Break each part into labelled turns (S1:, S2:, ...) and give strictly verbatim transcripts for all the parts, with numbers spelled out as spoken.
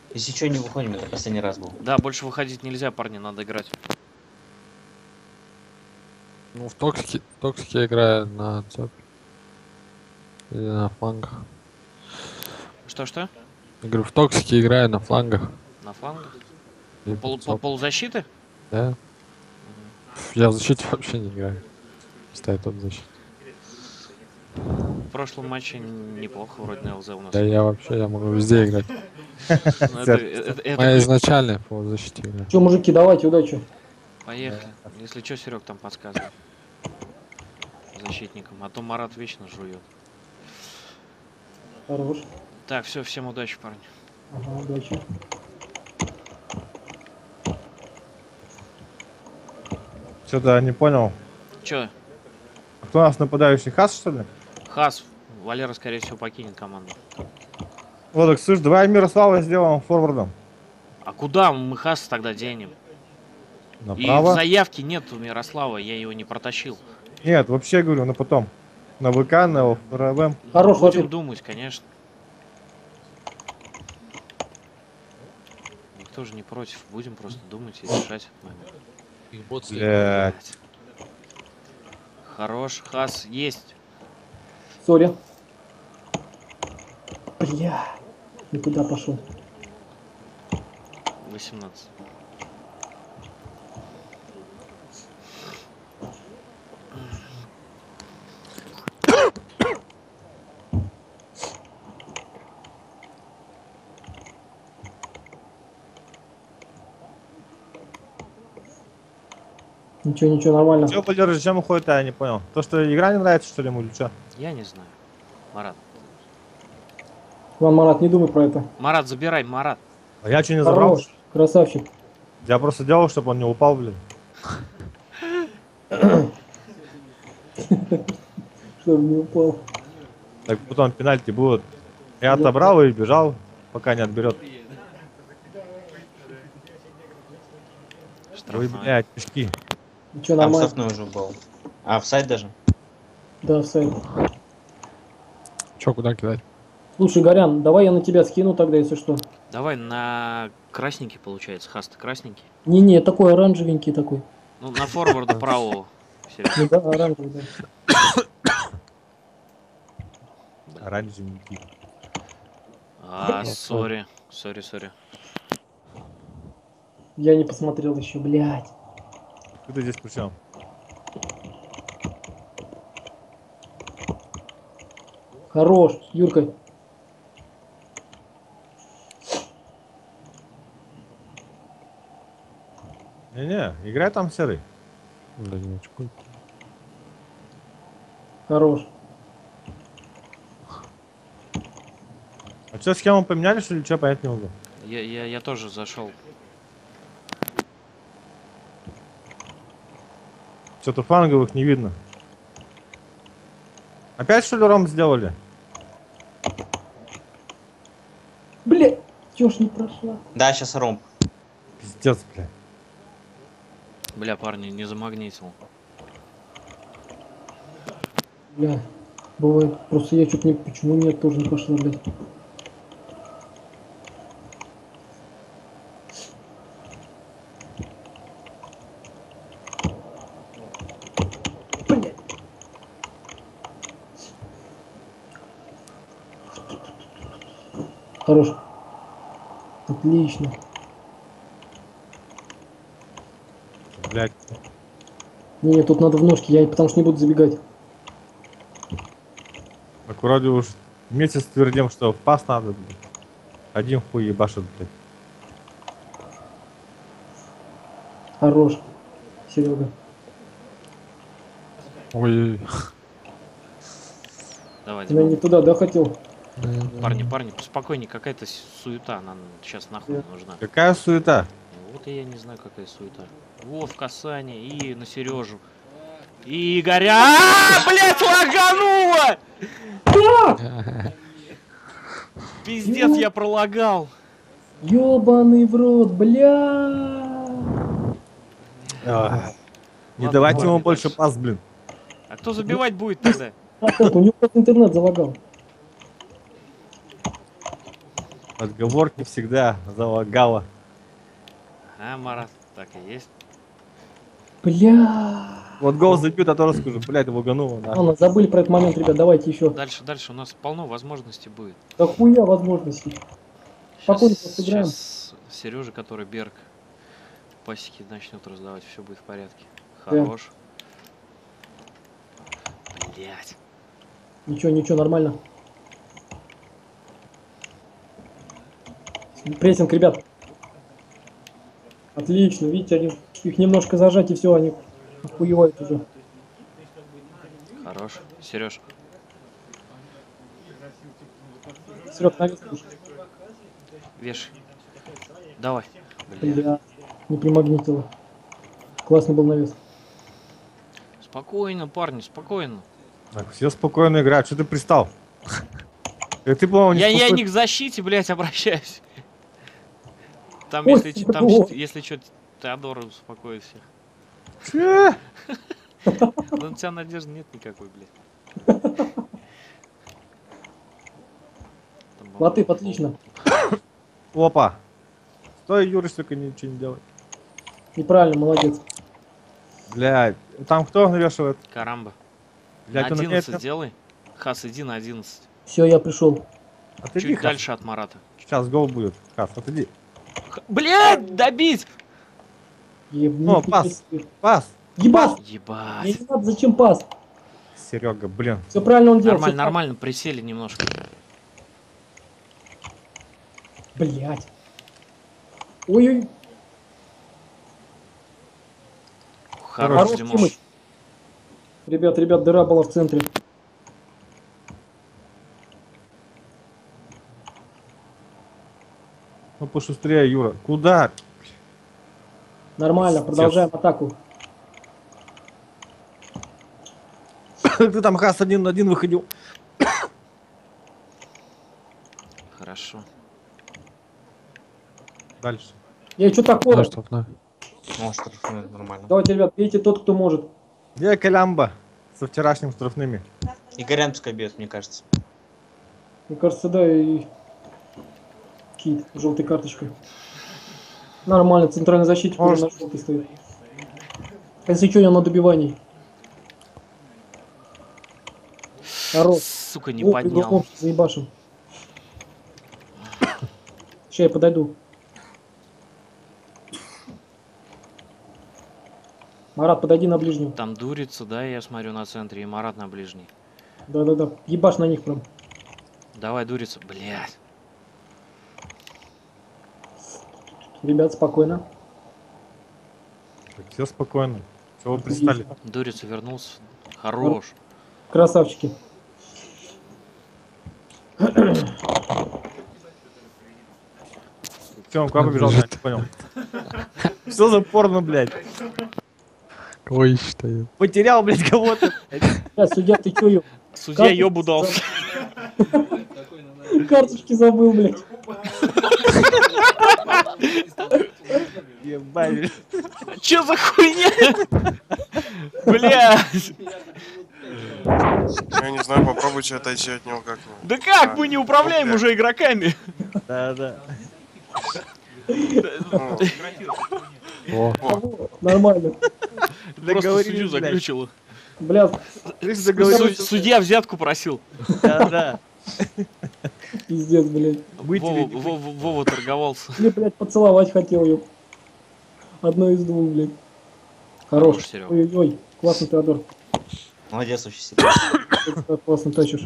S1: Если что, не выходим, это последний раз был.
S2: Да, больше выходить нельзя, парни, надо играть.
S3: Ну, в токсике, в токсике играю на цепь. Или на флангах.
S2: Что-что?
S3: Я говорю, в токсике играю на флангах.
S2: На флангах?
S3: И
S2: Пол,
S3: под
S2: пол,
S3: цоп.
S2: полузащиты?
S3: Да. Я в защите вообще не играю. Стоит он в защите.
S2: В прошлом матче неплохо вроде на ЛЗ у нас.
S3: Да я вообще, я могу везде играть.
S2: Ну, это- это- это
S3: Моя
S2: как-
S3: изначальная по защите игра.
S4: Че, мужики, давайте, удачи.
S2: Поехали. Если что, Серег там подсказывай. Защитникам. А то Марат вечно жует.
S4: Хорош.
S2: Так, все, всем удачи, парни.
S4: Ага, удачи.
S5: Что-то не понял.
S2: Че,
S5: А кто у нас нападающий? Хас, что ли?
S2: Хас, Валера, скорее всего, покинет команду.
S5: Вот, так, слышь, давай Мирослава сделаем форвардом.
S2: А куда мы Хаса тогда денем? И в
S5: Направо?
S2: заявке нет у Мирослава, я его не протащил.
S5: Нет, вообще говорю, на потом. На ВК, на ФРВ.
S4: Хорош,
S2: Будем
S4: Владимир.
S2: думать, конечно. Никто же не против. Будем просто думать и решать.
S5: Блядь.
S2: Хорош, Хас, есть.
S4: Сори. Бля. Никуда пошел.
S2: восемнадцать.
S4: Ничего, ничего, нормально.
S5: Че, Валера, зачем уходит, а я не понял. То, что игра не нравится, что ли, ему или что?
S2: Я не знаю. Марат.
S4: Иван, Марат, не думай про это.
S2: Марат, забирай, Марат.
S5: А я что, не забрал?
S4: Хорош. Красавчик.
S5: Я просто делал, чтобы он не упал, блин.
S4: Чтобы не упал.
S5: Так потом пенальти будут. Я отобрал и бежал, пока не отберет. Ой,
S2: Штрафной.
S5: блядь, пешки.
S4: Ничего,
S1: Там
S4: нормально.
S1: штрафной уже был. А, офсайд даже?
S4: Да, сайт.
S3: Че, куда кидать?
S4: Слушай, Горян, давай я на тебя скину тогда, если что.
S2: Давай на красненький получается. Хас, ты красненький.
S4: Не-не, такой оранжевенький такой.
S2: Ну, на форварда правого. Серег.
S4: Ну да, оранжевый, да.
S5: Оранжевенький.
S2: А, сори. Сори, сори.
S4: Я не посмотрел еще, блядь.
S5: Ты здесь при чем?
S4: Хорош, Юрка.
S5: Не-не, играй там серый.
S3: Да не очкуй.
S4: Хорош.
S5: А что, схему поменяли, что ли? Что, понять не могу.
S2: Я, я, я тоже зашел.
S5: Что-то фланговых не видно. Опять, что ли, ром сделали?
S4: Бля, чё ж не прошла?
S1: Да, сейчас ромб.
S5: Пиздец, блядь.
S2: Бля, парни, не замагнитил.
S4: Бля, бывает. Просто я чуть не... Почему нет, тоже не пошла, блядь. Бля. Хорош. Отлично.
S5: Блядь.
S4: Не, тут надо в ножки, я потому что не буду забегать.
S5: Так вроде уж месяц твердим, что в пас надо, блядь. Один хуй ебашит, блядь.
S4: Хорош, Серега.
S3: Ой,
S2: Давай,
S4: Я не
S2: Дима.
S4: туда, да, хотел?
S2: Парни, парни, поспокойнее, какая-то с- суета нам сейчас нахуй
S4: Да.
S2: нужна.
S5: Какая суета?
S2: Вот и я не знаю, какая суета. Вот в касание и на Сережу. И Игоря. А, блять, лагануло! Пиздец, я пролагал.
S4: Ёбаный в рот, бля.
S5: А, Не
S2: Ладно,
S5: давайте ему
S2: парни,
S5: больше
S2: дальше.
S5: пас, блин.
S2: А кто забивать будет тогда?
S4: А, так, у него просто интернет залагал.
S5: Отговорки всегда залагало.
S2: А, Марат, так и есть.
S4: Бля.
S5: Вот гол забьют, а то расскажу. Блядь, лагануло. нахуй.
S4: Ладно, забыли про этот момент, ребят, давайте еще.
S2: Дальше, дальше у нас полно возможностей будет.
S4: Да хуя возможностей. Спокойно сыграем.
S2: Сейчас Сережа, который Берг пасеки начнет раздавать, все будет в порядке.
S4: Да.
S2: Хорош. Блять.
S4: Ничего, ничего, нормально. Прессинг, ребят. Отлично, видите, они, их немножко зажать и все, они охуевают уже.
S2: Хорош. Сереж.
S4: Серег, навес.
S2: Вешай. Давай. Бля.
S4: Бля, не примагнитило. Классный был навес.
S2: Спокойно, парни, спокойно.
S5: Так, все спокойно играют. Что ты пристал? Э, Ты, по-моему, не
S2: Я, я
S5: спокой-
S2: не к защите, блядь, обращаюсь. Там,
S4: Ой,
S2: если, чё- там,
S4: о.
S2: чё- если что, Теодор успокоит всех.
S5: Че?
S2: Но у тебя надежды нет никакой, блядь. Там
S4: Латып,
S2: бабу-
S4: отлично.
S5: Опа. Стой, Юрий, только ничего не делай.
S4: Неправильно, молодец.
S5: Блядь, там кто навешивает?
S2: Карамба.
S5: Блядь,
S2: На
S5: он
S2: одиннадцать
S5: опять-
S2: сделай. Хас, иди на одиннадцать.
S4: Все, я пришел.
S5: Отойди,
S2: Чуть
S5: Хас.
S2: дальше от Марата.
S5: Сейчас гол будет. Хас, отойди.
S2: Х- Блядь, добить!
S4: Еб-
S5: О,
S4: нихуя
S5: пас.
S4: себе.
S5: Пас.
S4: Ебать! Мне
S2: Ебать.
S4: не надо, зачем пас?
S5: Серега, блин.
S4: Все правильно он делал.
S2: Нормально,
S4: всё
S2: нормально, присели немножко.
S4: Блять. Ой-ой.
S2: Хорош,
S4: Хорош,
S2: Димош.
S4: Тимыч. Ребят, ребят, дыра была в центре.
S5: Ну пошустрее, Юра. Куда?
S4: Нормально,
S5: Пиздец.
S4: продолжаем атаку.
S5: Ты там, Хас, один на один выходил.
S2: Хорошо.
S5: Дальше.
S4: Я что такое?
S3: Да, чтоб на.
S1: Ну, штрафной, нормально.
S4: Давайте, ребят, бейте тот, кто может.
S5: Где Колямба со вчерашним штрафными?
S1: Игорян пускай бьет, мне кажется.
S4: Мне кажется, да, и Кит с желтой карточкой. Нормально, центральный защитник уже
S5: Может.
S4: на желтой стоит. Если что, я на добивании. Хорош.
S2: Сука, не
S4: О,
S2: поднял.
S4: кругом заебашим. Сейчас я подойду. Марат, подойди на ближнюю.
S2: Там дурится, да, я смотрю на центре, и Марат на ближний.
S4: Да-да-да, ебашь на них прям.
S2: Давай дурится, блядь.
S4: Ребят, спокойно.
S5: Все спокойно. Чего вы пристали?
S2: Дурится, вернулся. Хорош.
S4: Красавчики.
S5: Че, он куда побежал? Я не понял. Что за порно, блядь?
S3: Кого ищет?
S5: Потерял, блядь, кого-то.
S4: Бля, судья, ты чё, ёб?
S2: Судья
S4: Как-
S2: ёбу дался.
S4: Карточки забыл, блядь.
S5: Ебать.
S2: Чё за хуйня? Блядь.
S6: Я не знаю, попробуйте отойти от него как-нибудь.
S2: Да как, мы не управляем уже игроками.
S5: Да, да.
S6: Ну,
S3: О,
S4: Нормально.
S2: Просто
S5: Договорились,
S2: судью
S5: блядь.
S2: заглючило.
S4: Бля,
S5: Ты ж
S2: Су-
S5: договорился.
S2: Судья взятку просил.
S5: Да, да.
S4: пиздец, блядь.
S5: Быть
S2: Вова,
S5: или не быть?
S2: Вова- Вова торговался.
S4: Или, блядь, поцеловать хотел, ёб. Одно из двух, блядь. Хорош.
S2: Хорош, Серёга.
S4: Ой-ой-ой, классный Теодор.
S1: Молодец, очень сильно.
S4: Ты так классно тащишь.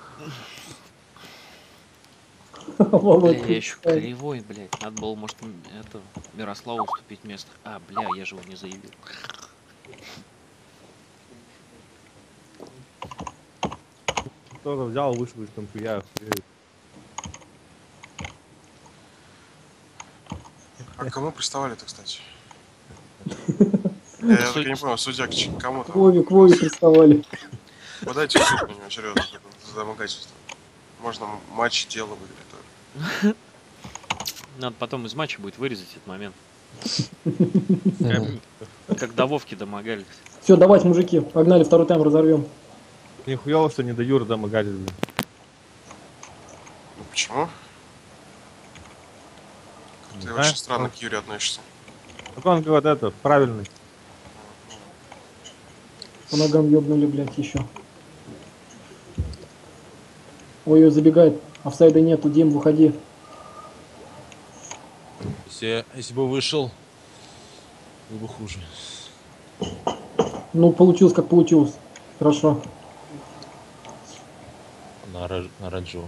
S2: Бля,
S4: Володь,
S2: я еще кривой, блядь. Надо было, может, м, это, Мирославу уступить место. А, бля, я же его не заявил.
S5: Кто-то взял, вышел из контуя.
S6: а к кому приставали-то, кстати? Я, я так и не понял, судья к ч- кому
S4: к
S6: там?
S4: Вове, к Вове приставали.
S6: Подайте в суд на него, серьезно, за домогательство. Можно м- матч тела выиграть тоже.
S2: Надо потом из матча будет вырезать этот момент.
S3: Мгм.
S2: Как до Вовки домогались.
S4: Все, давайте, мужики, погнали, второй тайм разорвем.
S5: Нихуево, что не до Юры домогались, блин.
S6: Ну почему? Ты
S5: А?
S6: очень странно к Юре относишься.
S5: Так он говорит, это, правильный.
S4: По ногам ёбнули, блядь, еще. Ой-ой, забегает. Офсайда нету, Дим, выходи.
S7: Если, я- если бы вышел, было бы хуже.
S4: Ну, получилось, как получилось. Хорошо.
S7: На, ра- на Раджу.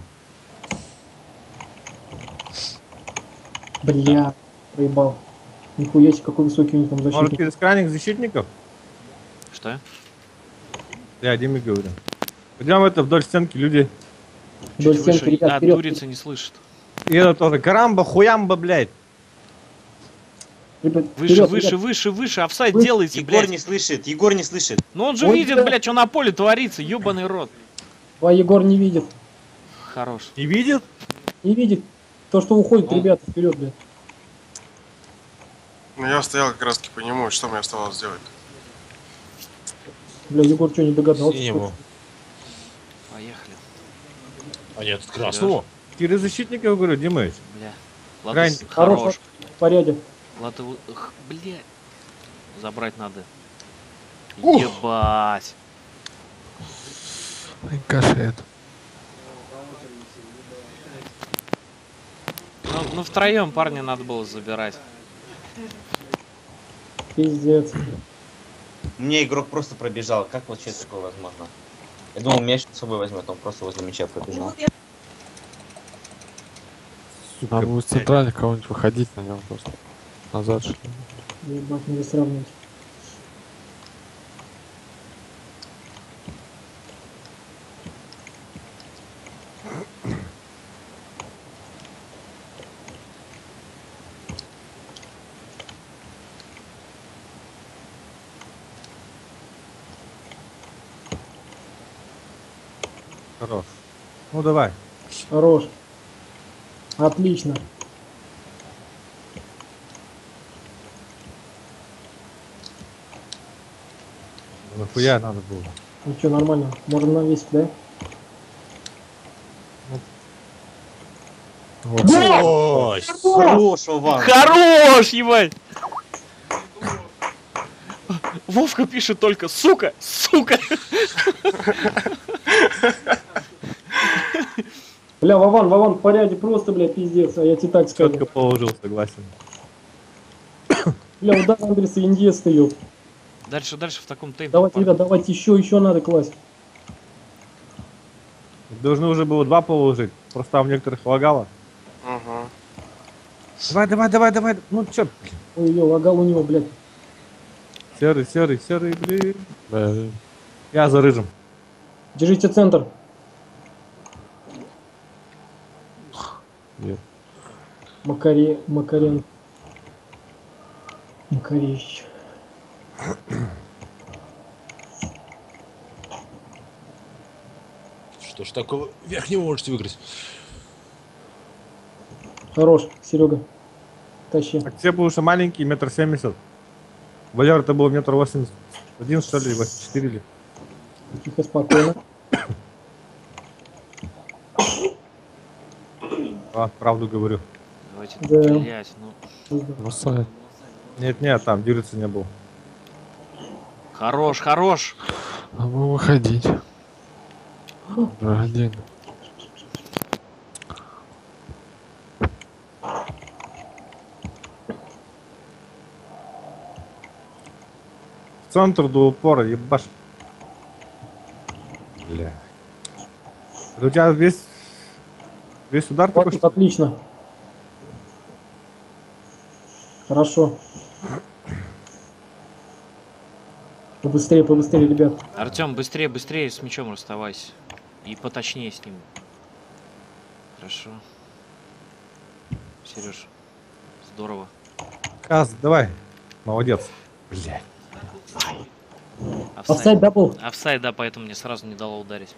S4: Бля, проебал. Нихуя себе, какой высокий у них там
S5: Может,
S4: защитник.
S5: из крайних защитников?
S2: Что?
S5: Я Диме говорю. Пойдем это вдоль стенки, люди.
S4: Вдоль
S2: Чуть
S4: стенки,
S2: выше.
S4: ребят,
S2: А,
S4: вперед.
S2: дурица не слышит.
S5: И это тоже. Карамба, хуямба, блядь.
S4: Ребят,
S2: Выше,
S4: вперед,
S2: выше,
S4: ребят.
S2: выше, выше. Офсайд
S4: Выше.
S2: делайте,
S1: Егор
S2: блядь.
S1: не слышит, Егор не слышит.
S2: Ну он же
S4: Ой,
S2: видит,
S4: блядь.
S2: блядь, что на поле творится. Ёбаный рот.
S4: А Егор не видит.
S2: Хорош.
S5: Не видит?
S4: Не видит. То, что уходит,
S2: Он-
S4: ребята, вперед, блядь.
S6: Ну я стоял как раз таки по нему, что мне оставалось сделать?
S4: Бля, Егор что, не догадался?
S7: Синему.
S2: Поехали.
S7: А нет, красному.
S5: Через защитников, говорю, Димыч.
S2: Бля.
S5: Крайне.
S2: Ладно,
S4: Хорош,
S2: хорош.
S4: в порядке.
S2: Ладно, вы- х, бля. Забрать надо.
S5: Ух.
S2: Ебать.
S3: Ай, кашет.
S2: Ну, ну втроем парня надо было забирать.
S4: Пиздец.
S1: У меня игрок просто пробежал. Как вообще такое возможно? Я думал, мяч с собой возьмет, он просто возле мяча пробежал.
S5: Сука,
S3: Надо будет с
S5: блядь.
S3: центральных кого-нибудь выходить на нем просто. Назад что ли.
S4: Ебать, не сравнивать.
S5: Хорош. Ну давай.
S4: Хорош. Отлично.
S5: Ну, нахуя надо было.
S4: Ну что, нормально. Можем навесить, да?
S3: Вот.
S7: Ой,
S1: Хорош, Вован.
S2: Хорош, ебать! Вовка пишет только сука, сука.
S4: Бля, Вован, Вован, в порядке, просто, бля, пиздец. А я тебе так
S5: Четко
S4: скажу.
S5: положил, согласен.
S4: Бля, удар Андреса Индиес стоит.
S2: Дальше, дальше в таком темпе.
S4: Давайте,
S2: парни.
S4: ребят, давайте еще, еще надо класть.
S5: Должны уже было два положить. Просто там некоторых лагало.
S6: Угу.
S5: Давай, давай, давай, давай. Ну чё,
S4: Ой-ой, лагал у него, блядь.
S5: серый, серый, серый, блин.
S3: Блин.
S5: Я за рыжим.
S4: Держите центр.
S3: Нет.
S4: Макаре... Макарен... Макаревич.
S7: что ж такого вверх не можете выиграть?
S4: Хорош, Серега. Тащи.
S5: Так все были что маленькие, метр семьдесят. Валер-то был метр восемьдесят один, что ли, восемьдесят четыре ли.
S4: Тихо, спокойно.
S5: А, правду говорю.
S2: Давайте,
S4: Да.
S2: блять, ну.
S3: Ну, стой.
S5: Нет-нет, там дюрицы не был.
S2: Хорош, хорош.
S3: А мы выходить. Уже один.
S5: В центр до упора, ебаш. Бля. Это у тебя весь... Весь удар такой,
S4: Вот,
S5: что...
S4: отлично. Хорошо. Побыстрее, побыстрее, ребят.
S2: Артем, быстрее, быстрее с мячом расставайся. И поточнее с ним. Хорошо. Сереж, здорово.
S5: Каз, давай. Молодец. Бля.
S4: Офсайд
S2: Офсайд.
S4: дабл.
S2: Офсайд, да, поэтому мне сразу не дало ударить.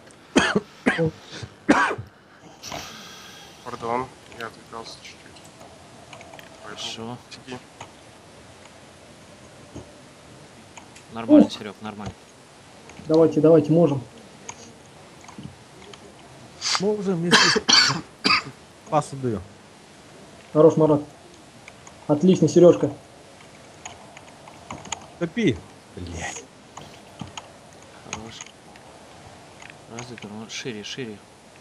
S6: Пардон, я отвлекался чуть-чуть. Поэтому
S2: Хорошо.
S6: тяги.
S2: Нормально, Серег, нормально.
S4: Давайте, давайте, можем.
S5: Ну, уже вместе... Пас отдаю.
S4: Хорош, Марат. Отлично, Сережка.
S5: Топи. Блять.
S2: Хорош. Разве ну, шире, шире.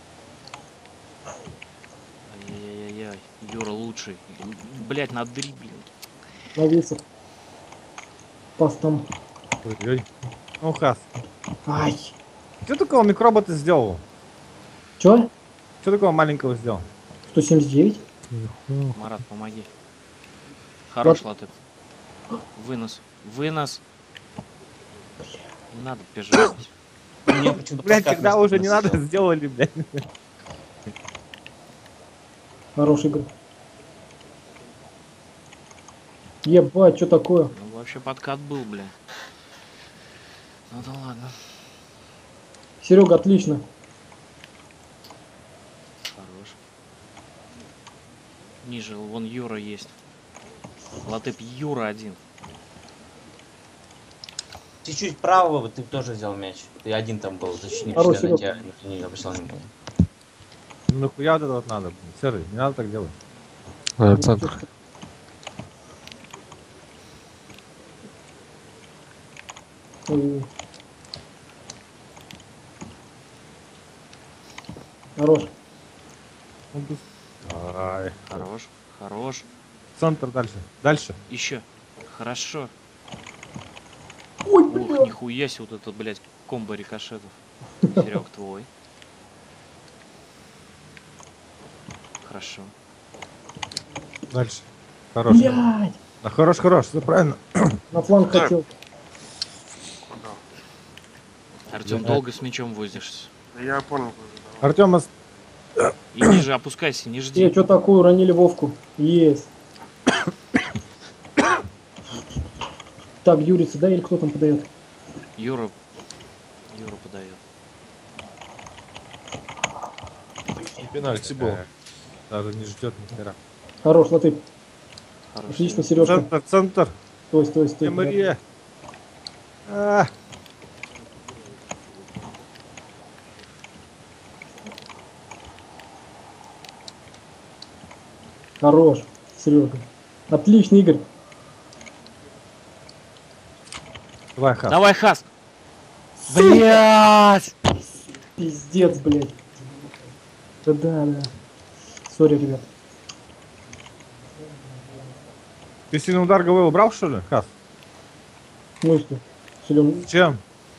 S2: Ай-яй-яй-яй. Юра лучший. Блять, на дриблинг.
S4: На весах. Пас там.
S5: Ой-ой. Ну, Хас.
S4: Ай.
S5: Что такого микроба ты сделал?
S4: Че?
S5: Что такого маленького сделал?
S4: сто семьдесят девять?
S2: Марат, помоги. Хорош, Латып. Вынос. Вынос. Не надо бежать.
S1: Мне почему-то
S5: Блять,
S1: подкат
S5: когда
S1: на
S5: уже не
S1: спину
S5: надо,
S1: сидел.
S5: сделали, блядь.
S4: Хороший игрок. Ебать, что такое?
S2: Ну, вообще подкат был, бля. Ну да ладно.
S4: Серега, отлично.
S2: Хорош. Ниже, вон Юра есть. Латып Юра один.
S1: Чуть-чуть правого ты тоже взял мяч. Ты один там был, защитник,
S4: Хорош,
S1: всегда на
S4: Серега.
S1: тебя никто не обращал внимания.
S5: Ну нахуя вот это вот надо, блин. Серый, не надо так делать.
S3: А, центр.
S4: Ой. Хорош.
S5: Ну, быс- Ай.
S2: Хорош. Хорош.
S5: Центр дальше. Дальше.
S2: Еще. Хорошо.
S4: Ой,
S2: Ух,
S4: бля.
S2: нихуя себе вот этот, блядь, комбо рикошетов. Серег, твой. Хорошо.
S5: Дальше. Хорош.
S4: Блядь.
S5: Да, хорош, хорош, все правильно.
S4: На фланг
S6: Да.
S4: хотел.
S6: Куда?
S2: Артем,
S5: Да.
S2: долго с мячом возишься.
S6: Да я понял, куда. давай.
S5: Артем, ос-
S2: И ниже опускайся, не
S4: Э,
S2: жди.
S4: что такое? Уронили Вовку. Есть. Так, Юрица, да, или кто там подает?
S2: Юра. Юра подает.
S7: Пенальти был.
S5: Э, даже не ждет ни хера.
S4: Хорош, Латып.
S2: Хорошо.
S4: Отлично, Сережка.
S5: Центр, центр.
S4: Стой, стой, стой.
S5: Где Мария? А,
S4: Хорош, Сережка. Отлично, Игорь.
S5: давай, Хас.
S2: Давай, Хас! Блять!
S4: Пиздец, блядь. Да, да, да. Сори, ребят.
S5: Ты сильный удар головой убрал, что ли, Хас?
S4: В смысле? Силен.
S5: Чем?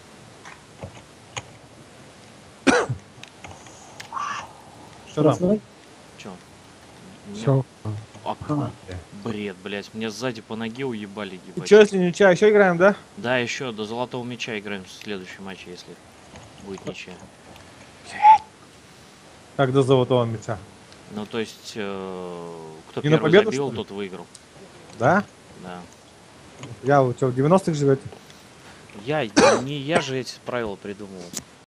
S5: Что там?
S4: Красной?
S2: Че?
S3: Все.
S2: А,
S4: А,
S2: бред, блять. Мне сзади по ноге уебали,
S5: И
S2: ебать.
S5: что, если ничья, еще играем, да?
S2: Да, еще до золотого мяча играем в следующем матче, если будет ничья.
S5: Как до золотого мяча.
S2: Ну, то есть, э, кто
S5: И на
S2: первый
S5: победу,
S2: забил,
S5: что ли?
S2: тот выиграл.
S5: Да?
S2: Да.
S5: Я, вы что, в девяностых живете?
S2: Я, не я же эти правила придумал.